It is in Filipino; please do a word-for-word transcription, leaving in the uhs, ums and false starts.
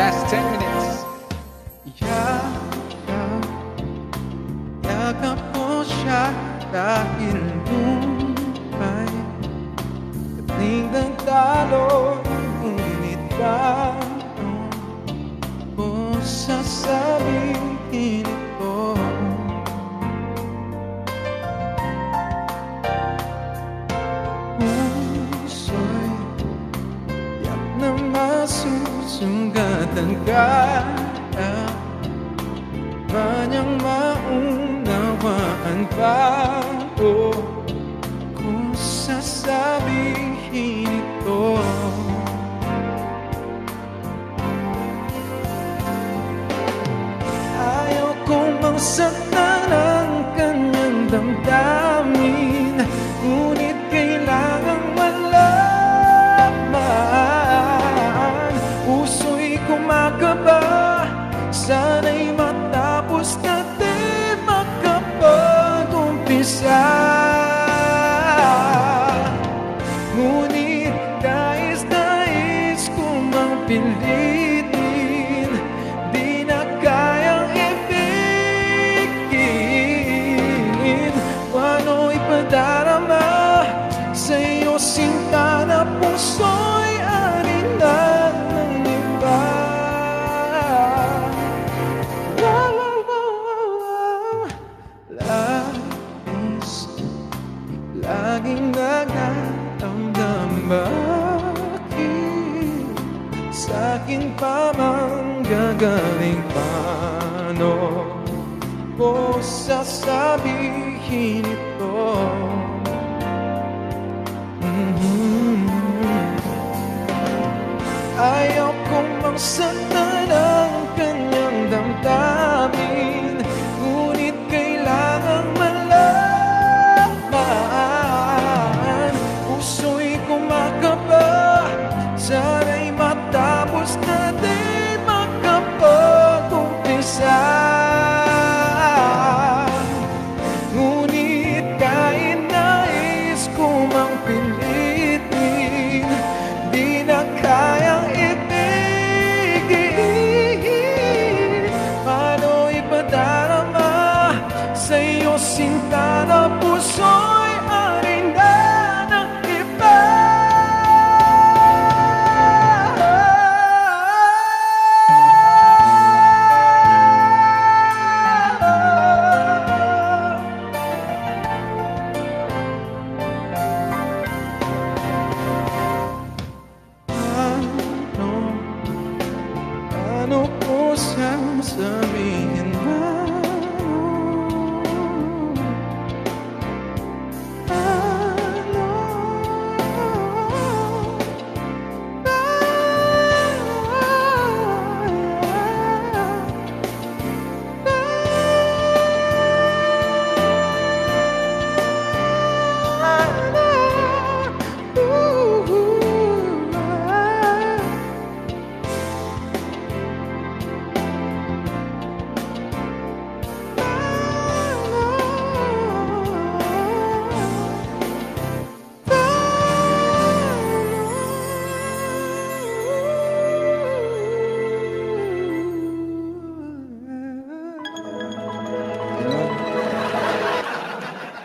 Last ten minutes. Yakap, yakap ko siya dahil buhay kating nagtalo, ngunit paano ko sasabihin ito? Puso'y yak na masusungatan ka, kanyang maunawaan pa o kung sasabihin ito. Ayaw kong magsaktan ang kanyang damdamin, ngunit kailangang malaman. Puso'y kumakaba, sana'y matapos na di makapag-umpisa. Ngunit nais-nais kong mang pilitin, di na kayang ibigin. Paano ipadarama sa iyo sinta na puso'y aninag ng iba? Laging nagdadamdam, bakit sa'kin pa man gagaling? Paano ko sasabihin ito?